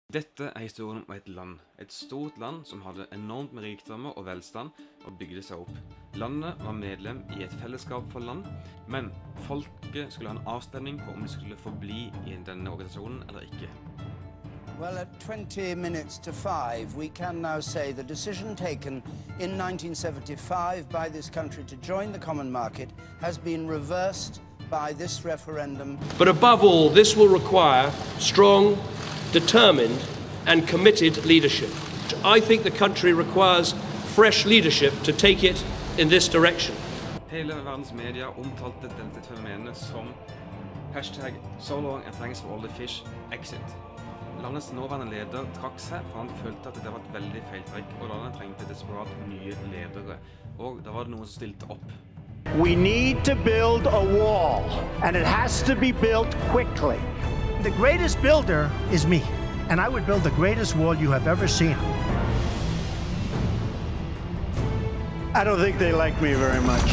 Dette historien om et land. Et stort land som hadde enormt med rikdommer og velstand og bygde seg opp. Landet var medlem i et fellesskap for land, men folket skulle ha en avstemning på om de skulle forbli i denne organisasjonen eller ikke. Well, at 20 minutes to 5, we can now say the decision taken in 1975 by this country to join the common market has been reversed by this referendum. But above all, this will require strong, determined and committed leadership. I think the country requires fresh leadership to take it in this direction. Hele verdens media omtalte dette fenomenet som hashtag so long and thanks for all the fish exit. Landets nåværende leder trakk seg, for han følte at det var et veldig feiltrekk, og landet trengte desperat nye ledere. Og da var det noen som stilte opp. We need to build a wall, and it has to be built quickly. The greatest builder is me, and I would build the greatest wall you have ever seen. I don't think they like me very much.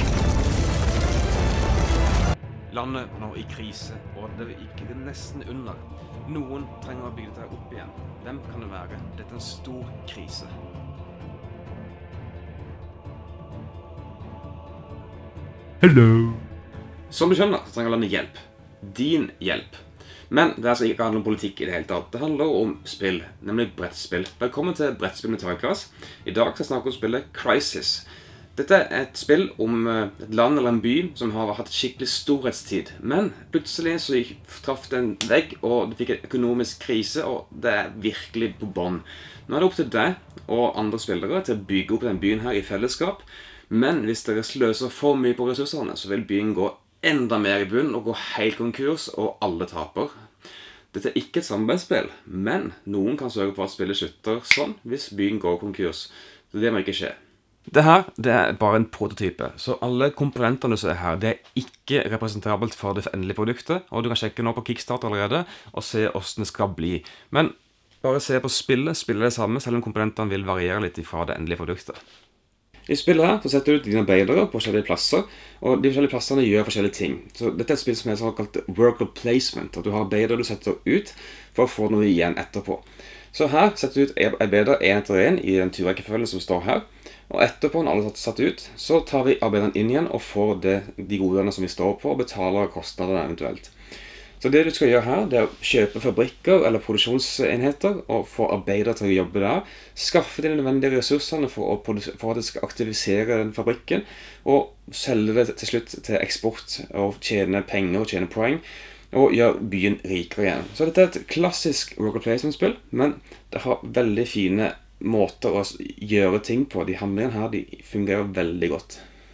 Landet var nå i krise, og det gikk nesten under. Noen trenger å bygge dette opp igjen. Hvem kan det være? Dette er en stor krise. Hello. Som du skjønner, så trenger landet hjelp. Din hjelp. Men det er altså ikke handler om politikk i det hele tatt. Det handler om spill, nemlig brettspill. Velkommen til Brettspill med Tarjei. I dag skal jeg snakke om spillet Crysis. Dette er et spill om et land eller en by som har hatt skikkelig storhetstid. Men plutselig så traff det en vegg, og du fikk en økonomisk krise, og det er virkelig på bånd. Nå er det opp til deg og andre spillere til å bygge opp den byen her i fellesskap. Men hvis dere sløser for mye på ressursene, så vil byen gå enda mer i bunn og gå helt konkurs, og alle taper. Dette er ikke et samarbeidsspill, men noen kan sørge for at spillet slutter sånn hvis byen går konkurs. Så det må ikke skje. Det er bare en prototype, så alle komponentene som er her, det er ikke representabelt for det endelige produktet, og du kan sjekke nå på Kickstarter allerede og se hvordan det skal bli. Men bare se på spillet det samme, selv om komponentene vil variere litt fra det endelige produktet. I spillet her så setter du ut dine arbeidere på forskjellige plasser, og de forskjellige plassene gjør forskjellige ting. Så dette er et spill som er såkalt worker placement, at du har arbeidere du setter ut for å få noe igjen etterpå. Så her setter du ut arbeidere en etter en i den turrekkefølgen som står her, og etterpå når alle er satt ut, så tar vi arbeideren inn igjen og får de godene som vi står på og betaler kostnadene eventuelt. Så det du skal gjøre her, det er å kjøpe fabrikker eller produksjonsenheter og få arbeidere til å jobbe der, skaffe de nødvendige ressursene for at det skal aktivisere den fabrikken, og selge det til slutt til eksport og tjene penger og tjene poeng, og gjøre byen rikere igjen. Så dette er et klassisk worker placement-spill, men det har veldig fine måter å gjøre ting på. De handlingene her, de fungerer veldig godt.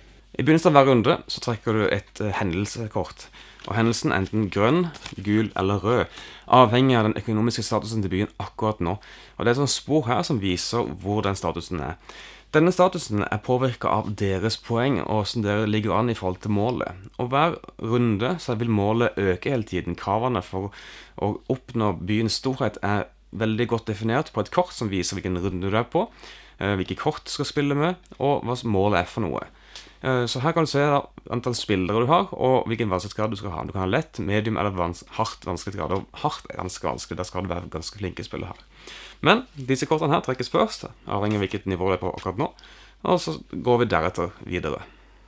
I begynnelsen av hver runde så trekker du et hendelsekort, og hendelsen er enten grønn, gul eller rød, avhengig av den økonomiske statusen til byen akkurat nå. Og det er et sånt spor her som viser hvor den statusen er. Denne statusen er påvirket av deres poeng og hvordan dere ligger an i forhold til målet. Og hver runde så vil målet øke hele tiden. Kravene for å oppnå byens storhet er veldig godt definert på et kort som viser hvilken runde du er på, hvilke kort du skal spille med, og hva målet er for noe. Så her kan du se antall spillere du har, og hvilken vanskelighetsgrad du skal ha. Du kan ha lett, medium eller hardt vanskelighetsgrad, og hardt er ganske vanskelig, der skal du være ganske flinke spillere her. Men disse kortene her trekkes først, avhengig av hvilket nivå det er på akkurat nå, og så går vi deretter videre.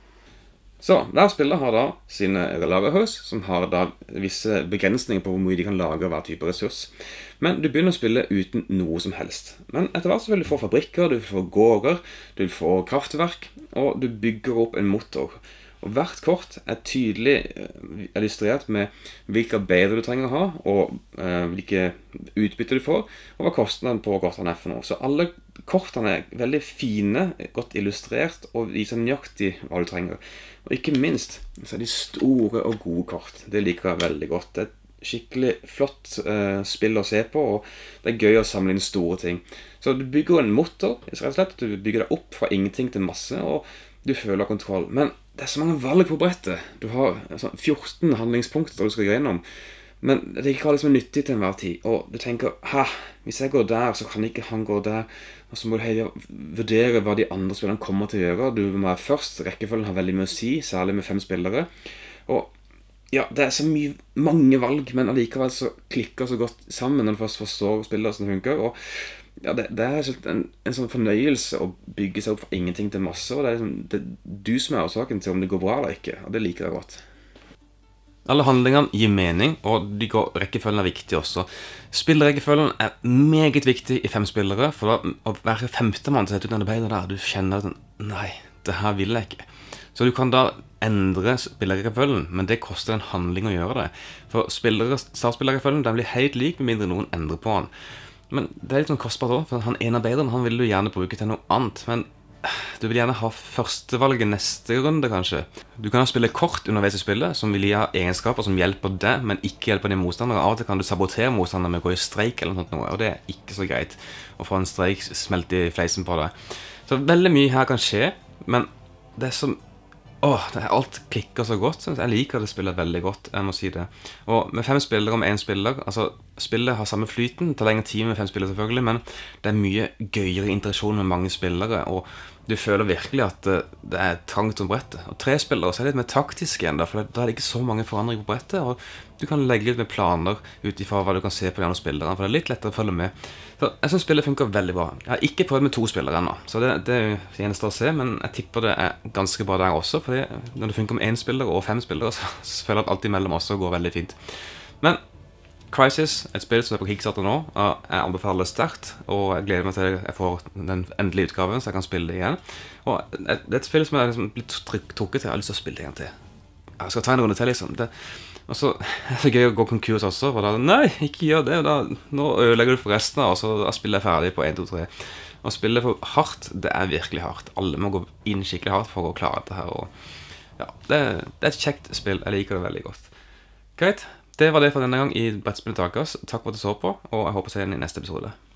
Så hver spiller har da sine lagerhus, som har da visse begrensninger på hvor mye de kan lagre hver type ressurs. Men du begynner å spille uten noe som helst. Men etter hvert så vil du få fabrikker, du vil få gårder, du vil få kraftverk, og du bygger opp en motor. Og hvert kort er tydelig illustrert med hvilke arbeider du trenger å ha, og hvilke utbytte du får, og hva kostnaden på kortene er for noe. Så alle kortene er veldig fine, godt illustrert, og viser nøyaktig hva du trenger. Og ikke minst så er de store og gode kort. Det liker jeg veldig godt. Det er et skikkelig flott spill å se på, og det er gøy å samle inn store ting. Så du bygger en motor, rett og slett. Du bygger det opp fra ingenting til masse, og du føler kontroll. Men det er så mange valg på brettet. Du har 14 handlingspunkter du skal gå gjennom. Men det er ikke alle som er nyttig til enhver tid. Og du tenker, hvis jeg går der, så kan ikke han gå der. Og så må du vurdere hva de andre spillerne kommer til å gjøre. Du må være først. Rekkefølgen har veldig mye å si, særlig med 5 spillere. Og ja, det så mange valg, men allikevel så klikker så godt sammen når du først forstår spillet og sånn det funker, og ja, det en sånn fornøyelse å bygge seg opp fra ingenting til masse, og det du som årsaken til om det går bra eller ikke, og det liker jeg godt. Alle handlingene gir mening, og rekkefølgen viktig også. Spillrekkefølgen meget viktig i 5 spillere, for da å være femtemann til dette arbeidet der, du kjenner sånn, nei, det her vil jeg ikke. Så du kan da endre spillerrekkefølgen, men det koster en handling å gjøre det. For startspillerrekkefølgen, den blir helt lik med mindre noen endrer på den. Men det litt sånn kostbart også, for han arbeideren, han vil du gjerne bruke til noe annet, men du vil gjerne ha førstevalget neste runde, kanskje. Du kan ha spille kort underveis i spillet, som vil gi egenskaper som hjelper deg, men ikke hjelper dine motstandere. Av og til kan du sabotere motstandere med å gå i streik eller noe, og det ikke så greit å få en streik smelt i fleisen på deg. Så veldig mye her kan skje, men det som alt klikker så godt. Jeg liker det spillet veldig godt, jeg må si det. Og med 5 spillere om 1 spiller, altså spillet har samme flyten, det tar lengre tid med 5 spillere selvfølgelig, men det mye gøyere interaksjon med mange spillere, og du føler virkelig at det trangt om brettet. Og 3 spillere så det litt mer taktisk igjen, for da det ikke så mange forandringer på brettet, og du kan legge litt med planer utifra hva du kan se på de andre spillerne, for det litt lettere å følge med. Så jeg synes spillet funker veldig bra. Jeg har ikke prøvd med 2 spillere ennå, så det jo det eneste å se, men jeg tipper det ganske bra der også, fordi når det funker med 1 spiller og 5 spillere, så føler jeg at alt imellom også går veldig fint. Men Crysis, et spill som på Kickstarter nå, jeg anbefaler det sterkt, og jeg gleder meg til jeg får den endelige utgaven, så jeg kan spille det igjen. Og det et spill som jeg liksom litt trukket til, jeg har lyst til å spille det igjen til. Jeg skal ta en runde til, liksom. Og så det så gøy å gå konkurs også, for da, nei, ikke gjør det, nå ødelegger du for resten av, og så spiller jeg ferdig på 1, 2, 3. Og spille for hardt, det virkelig hardt. Alle må gå inn skikkelig hardt for å klare dette her, og ja, det et kjekt spill, jeg liker det veldig godt. Greit. Det var det for denne gang i Brettspillet Takas. Takk for at du så på, og jeg håper å se deg i neste episode.